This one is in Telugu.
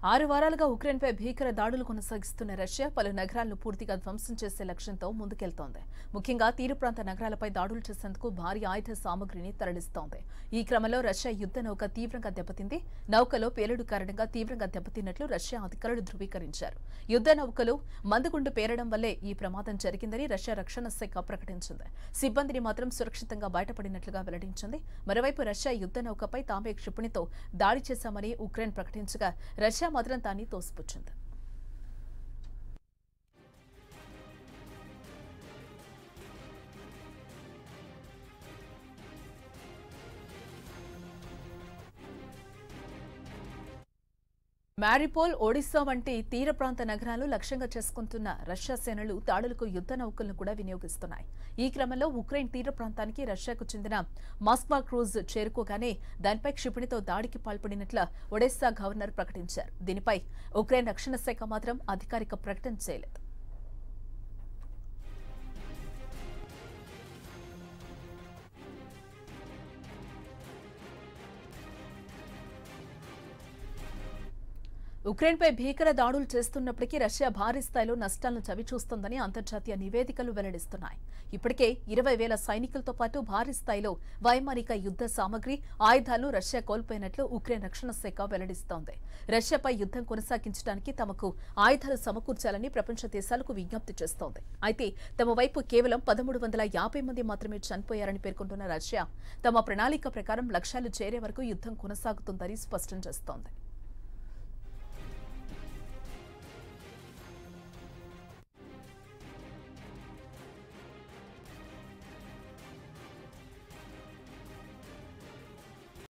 6 వారాలుగా ఉక్రెయిన్పై భీకర దాడులు కొనసాగిస్తున్న రష్యా పలు నగరాలను పూర్తిగా ధ్వంసం చేసే లక్ష్యంతో ముందుకెళ్తోంది. ముఖ్యంగా తీర ప్రాంత నగరాలపై దాడులు చేసేందుకు భారీ ఆయుధ సామగ్రిని తరలిస్తోంది. ఈ క్రమంలో రష్యా యుద్ధ నౌక తీవ్రంగా దెబ్బతింది. నౌకలో పేలుడు కారణంగా తీవ్రంగా దెబ్బతిన్నట్లు రష్యా అధికారులు ధృవీకరించారు. యుద్ధ నౌకలో మందుగుండు పేరడం వల్లే ఈ ప్రమాదం జరిగిందని రష్యా రక్షణ శాఖ ప్రకటించింది. సిబ్బందిని మాత్రం సురక్షితంగా బయటపడినట్లుగా వెల్లడించింది. మరోవైపు రష్యా యుద్ధ నౌకపై తామే క్షిపణితో దాడి చేశామని ఉక్రెయిన్ ప్రకటించగా రష్యా మాత్రం దాన్ని తోసిపుచ్చింది. మారిపోల్, ఒడిశా వంటి తీర ప్రాంత నగరాలు లక్ష్యంగా చేసుకుంటున్న రష్యా సేనలు దాడులకు యుద్ధ నౌకలను కూడా వినియోగిస్తున్నాయి. ఈ క్రమంలో ఉక్రెయిన్ తీర ప్రాంతానికి రష్యాకు చెందిన మాస్క్వా క్రూజ్ చేరుకోగానే దానిపై క్షిపణితో దాడికి పాల్పడినట్లు ఒడెస్సా గవర్నర్ ప్రకటించారు. దీనిపై ఉక్రెయిన్ రక్షణ శాఖ మాత్రం అధికారిక ప్రకటన చేయలేదు. ఉక్రెయిన్పై భీకర దాడులు చేస్తున్నప్పటికీ రష్యా భారీ స్థాయిలో నష్టాలను చవిచూస్తోందని అంతర్జాతీయ నివేదికలు వెల్లడిస్తున్నాయి. ఇప్పటికే 20,000 సైనికులతో పాటు భారీ స్థాయిలో వైమానిక యుద్ధ సామగ్రి, ఆయుధాలను రష్యా కోల్పోయినట్లు ఉక్రెయిన్ రక్షణ శాఖ వెల్లడిస్తోంది. రష్యాపై యుద్ధం కొనసాగించడానికి తమకు ఆయుధాలు సమకూర్చాలని ప్రపంచ దేశాలకు విజ్ఞప్తి చేస్తోంది. అయితే తమ వైపు కేవలం 1350 మంది మాత్రమే చనిపోయారని పేర్కొంటున్న రష్యా తమ ప్రణాళిక ప్రకారం లక్ష్యాలు చేరే వరకు యుద్ధం కొనసాగుతుందని స్పష్టం చేస్తోంది.